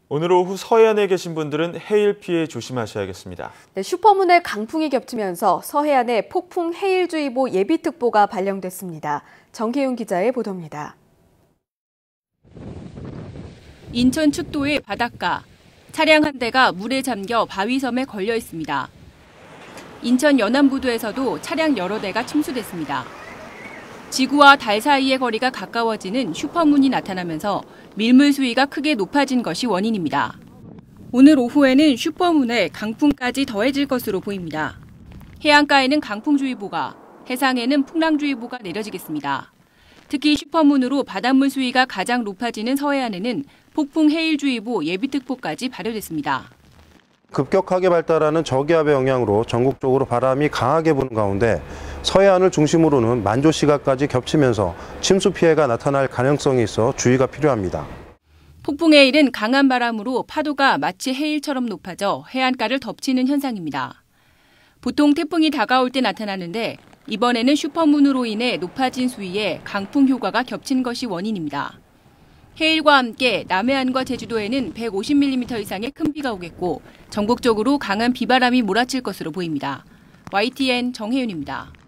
오늘 오후 서해안에 계신 분들은 해일 피해 조심하셔야겠습니다. 네, 슈퍼문의 강풍이 겹치면서 서해안에 폭풍 해일주의보 예비특보가 발령됐습니다. 정혜윤 기자의 보도입니다. 인천 축도의 바닷가, 차량 한 대가 물에 잠겨 바위섬에 걸려 있습니다. 인천 연안부두에서도 차량 여러 대가 침수됐습니다. 지구와 달 사이의 거리가 가까워지는 슈퍼문이 나타나면서 밀물 수위가 크게 높아진 것이 원인입니다. 오늘 오후에는 슈퍼문에 강풍까지 더해질 것으로 보입니다. 해안가에는 강풍주의보가, 해상에는 풍랑주의보가 내려지겠습니다. 특히 슈퍼문으로 바닷물 수위가 가장 높아지는 서해안에는 폭풍 해일주의보 예비특보까지 발효됐습니다. 급격하게 발달하는 저기압의 영향으로 전국적으로 바람이 강하게 부는 가운데 서해안을 중심으로는 만조 시각까지 겹치면서 침수 피해가 나타날 가능성이 있어 주의가 필요합니다. 폭풍 해일은 강한 바람으로 파도가 마치 해일처럼 높아져 해안가를 덮치는 현상입니다. 보통 태풍이 다가올 때 나타나는데 이번에는 슈퍼문으로 인해 높아진 수위에 강풍 효과가 겹친 것이 원인입니다. 해일과 함께 남해안과 제주도에는 150mm 이상의 큰 비가 오겠고 전국적으로 강한 비바람이 몰아칠 것으로 보입니다. YTN 정혜윤입니다.